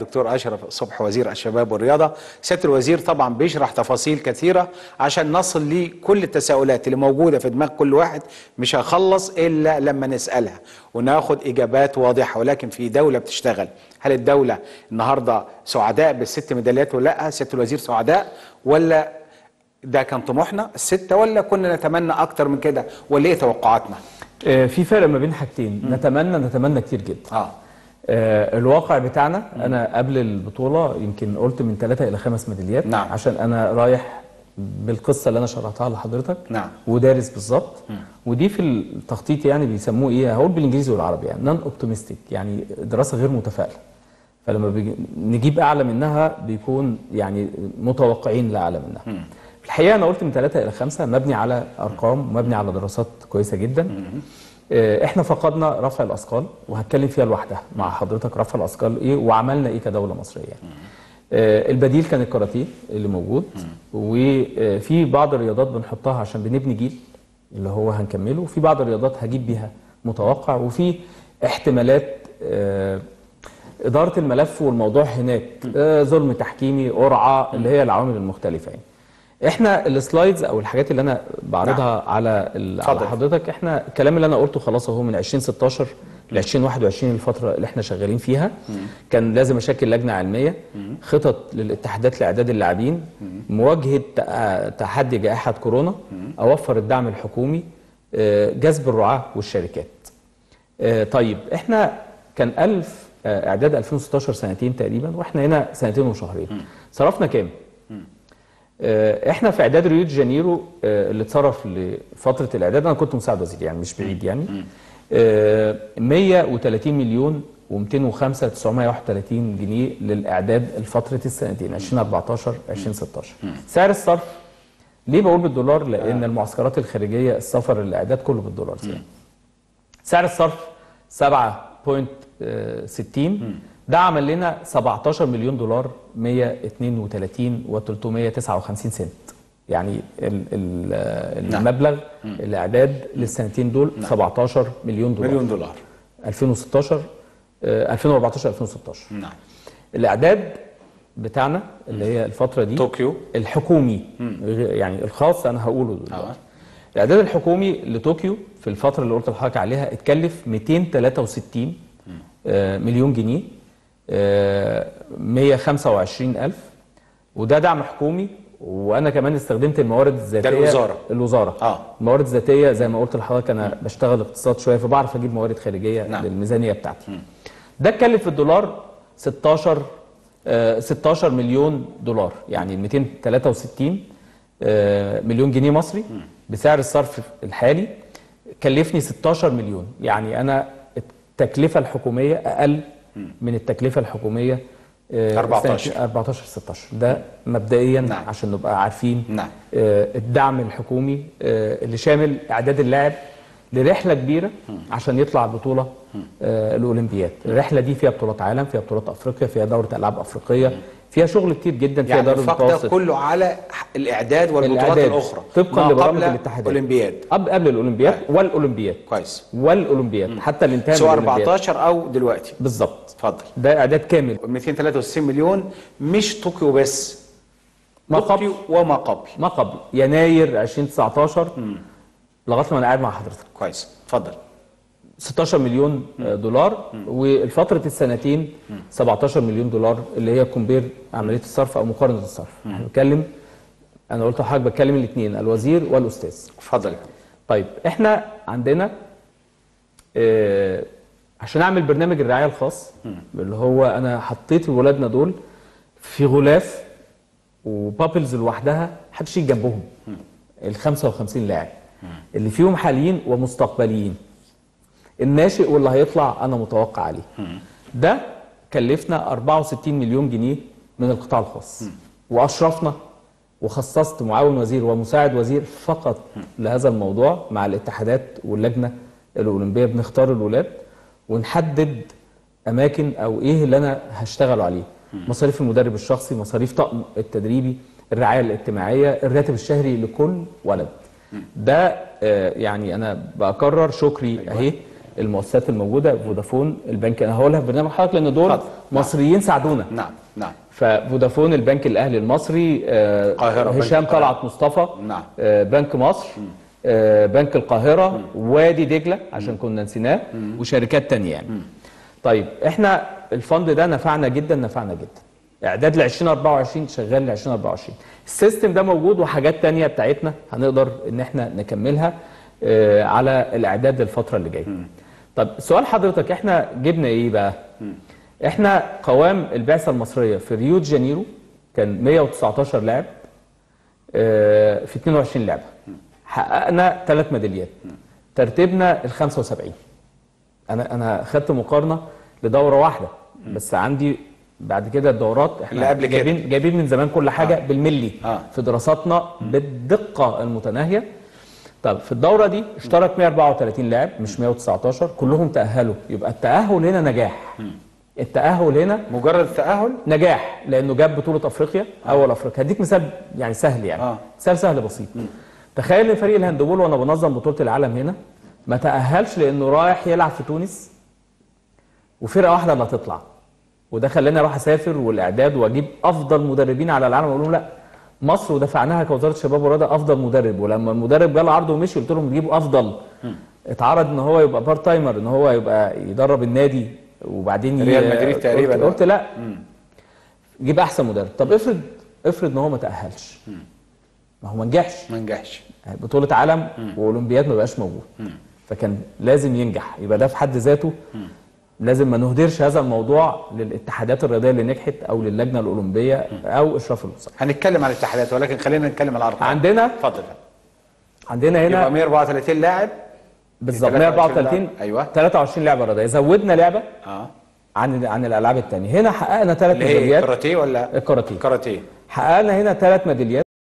دكتور أشرف صبحي وزير الشباب والرياضة. سيادة الوزير طبعا بيشرح تفاصيل كثيرة عشان نصل لكل التساؤلات اللي موجودة في دماغ كل واحد، مش هخلص إلا لما نسألها وناخد إجابات واضحة. ولكن في دولة بتشتغل، هل الدولة النهاردة سعداء بالست ميداليات ولا لا؟ سيادة الوزير سعداء ولا ده كان طموحنا الستة، ولا كنا نتمنى أكتر من كده، ولا إيه توقعاتنا؟ في فرق ما بين حاجتين، نتمنى كتير جدا. الواقع بتاعنا، انا قبل البطوله يمكن قلت من 3 إلى 5 ميداليات. نعم. عشان انا رايح بالقصه اللي انا شرحتها لحضرتك. نعم. ودارس بالظبط. ودي في التخطيط يعني بيسموه ايه، هقول بالانجليزي والعربي، يعني نون اوبتيمستيك، يعني دراسه غير متفائله. فلما نجيب اعلى منها بيكون يعني متوقعين لاعلى منها. في الحقيقه انا قلت من 3 إلى 5، مبني على ارقام ومبني على دراسات كويسه جدا. احنا فقدنا رفع الاثقال، وهتكلم فيها لوحدها مع حضرتك رفع الاثقال ايه وعملنا ايه كدوله مصريه. البديل كان الكاراتيه اللي موجود، وفي بعض الرياضات بنحطها عشان بنبني جيل اللي هو هنكمله، وفي بعض الرياضات هجيب بيها متوقع، وفي احتمالات اداره الملف والموضوع هناك ظلم تحكيمي، قرعه، اللي هي العوامل المختلفه يعني. احنا السلايدز او الحاجات اللي انا بعرضها نعم. على حضرتك، احنا الكلام اللي انا قلته خلاص اهو من 2016 ل 2021 الفتره اللي احنا شغالين فيها. كان لازم اشكل لجنه علميه، خطط للاتحادات لاعداد اللاعبين، مواجهه تحدي جائحه كورونا، اوفر الدعم الحكومي، جذب الرعاه والشركات. طيب احنا كان اعداد 2016 سنتين تقريبا، واحنا هنا سنتين وشهرين. صرفنا كام؟ احنا في اعداد ريو دي جانيرو اللي اتصرف لفتره الاعداد، انا كنت مساعد وزير يعني مش بعيد يعني، 130 مليون و205 931 جنيه للاعداد لفتره السنتين 2014 2016. سعر الصرف ليه بقول بالدولار؟ لان المعسكرات الخارجيه السفر الاعداد كله بالدولار يعني. سعر الصرف 7.60، ده عمل لنا 17 مليون دولار 132 و359 سنت. يعني المبلغ الاعداد للسنتين دول 17 مليون دولار 2016 2014 2016. نعم. الاعداد بتاعنا اللي هي الفتره دي طوكيو الحكومي، يعني الخاص انا هقوله دلوقتي. الاعداد الحكومي لطوكيو في الفتره اللي قلت لحضرتك عليها اتكلف 263 مليون جنيه، 125,000، وده دعم حكومي. وانا كمان استخدمت الموارد الذاتيه. ده الوزاره. الموارد الذاتيه زي ما قلت لحضرتك انا بشتغل اقتصاد شويه، فبعرف اجيب موارد خارجيه للميزانيه بتاعتي. ده اتكلف في الدولار 16 مليون دولار، يعني 263 مليون جنيه مصري بسعر الصرف الحالي كلفني 16 مليون. يعني انا التكلفه الحكوميه اقل من التكلفه الحكوميه 14 16. ده مبدئيا عشان نبقى عارفين. الدعم الحكومي اللي شامل اعداد اللاعب لرحله كبيره عشان يطلع البطوله الاولمبياد. الرحله دي فيها بطولات عالم، فيها بطولات افريقيا، فيها دوره العاب افريقيه، فيها شغل كتير جدا، فيها دوري المتوسط. يعني كله على الاعداد والبطولات الاخرى طبقا لبرامج الاتحادات الاولمبياد قبل الاولمبياد والاولمبياد. كويس. والاولمبياد حتى الانتهاء سواء 14 او دلوقتي. بالظبط. اتفضل. ده اعداد كامل. 263 مليون مش طوكيو بس، ما طوكيو وما قبل. ما قبل يناير 2019 لغايه ما انا قاعد مع حضرتك. كويس. اتفضل. 16 مليون دولار، والفتره السنتين 17 مليون دولار اللي هي كومبير عمليه الصرف او مقارنه الصرف. احنا بنتكلم، انا قلت لحضرتك بتكلم الاثنين، الوزير والاستاذ. اتفضل. طيب احنا عندنا عشان اعمل برنامج الرعايه الخاص اللي هو انا حطيت ولادنا دول في غلاف وبابلز لوحدها محدش يجي جنبهم. ال 55 لاعب اللي فيهم حاليين ومستقبليين، الناشئ واللي هيطلع انا متوقع عليه. ده كلفنا 64 مليون جنيه من القطاع الخاص، واشرفنا وخصصت معاون وزير ومساعد وزير فقط لهذا الموضوع مع الاتحادات واللجنه الاولمبيه. بنختار الولاد ونحدد اماكن او ايه اللي انا هشتغل عليه، مصاريف المدرب الشخصي، مصاريف طقم التدريبي، الرعايه الاجتماعيه، الراتب الشهري لكل ولد. ده يعني انا بكرر شكري اهي المؤسسات الموجوده، فودافون، البنك، انا هقولها في برنامج حضرتك لان دول اتفضل. مصريين ساعدونا. نعم نعم. ففودافون، البنك الاهلي المصري، القاهرة، هشام بنك القاهرة. طلعت مصطفى، نعم. بنك مصر، بنك القاهره، وادي دجله عشان كنا نسيناه، وشركات تانية يعني. طيب احنا الفند ده نفعنا جدا، نفعنا جدا. اعداد ل 2024 شغال ل 2024. السيستم ده موجود وحاجات تانية بتاعتنا هنقدر ان احنا نكملها على الاعداد للفتره اللي جايه. طب سؤال حضرتك، احنا جبنا ايه بقى؟ احنا قوام البعثه المصريه في ريو دي جانيرو كان 119 لاعب في 22 لعبه. حققنا 3 ميداليات. ترتيبنا ال 75. انا خدت مقارنه لدوره واحده بس، عندي بعد كده الدورات اللي احنا قبل كده جايبين من زمان كل حاجه بالملي في دراساتنا بالدقه المتناهيه. طب في الدوره دي اشترك 134 لاعب مش 119، كلهم تاهلوا. يبقى التاهل هنا نجاح. التاهل هنا مجرد التاهل نجاح، لانه جاب بطوله افريقيا، اول افريقيا. هديك مثال يعني سهل، يعني مثال سهل بسيط. تخيل ان فريق الهاندبول وانا بنظم بطوله العالم هنا ما تاهلش لانه رايح يلعب في تونس وفرقه واحده اللي هتطلع، وده خلاني اروح اسافر والاعداد واجيب افضل مدربين على العالم واقول لهم لا، مصر ودفعناها كوزاره الشباب والرياضه افضل مدرب. ولما المدرب جه عرضه ومشي قلت لهم تجيبوا افضل. اتعرض ان هو يبقى بارت تايمر، ان هو يبقى يدرب النادي وبعدين ريال مدريد تقريبا. قلت لا، جيب احسن مدرب. طب افرض ان هو ما تاهلش، ما هو ما نجحش بطوله عالم واولمبياد ما بقاش موجود. فكان لازم ينجح. يبقى ده في حد ذاته لازم ما نهدرش هذا الموضوع للاتحادات الرياضيه اللي نجحت او للجنه الاولمبيه او اشراف الوزاره. هنتكلم عن الاتحادات ولكن خلينا نتكلم على الارقام. اتفضل. عندنا هنا يبقى 134 لاعب بالظبط، 134. ايوه 23 لعبه رياضيه. زودنا لعبه عن الالعاب الثانيه. هنا حققنا 3 ميداليات. الكاراتيه ولا الكاراتيه. الكاراتيه حققنا هنا 3 ميداليات.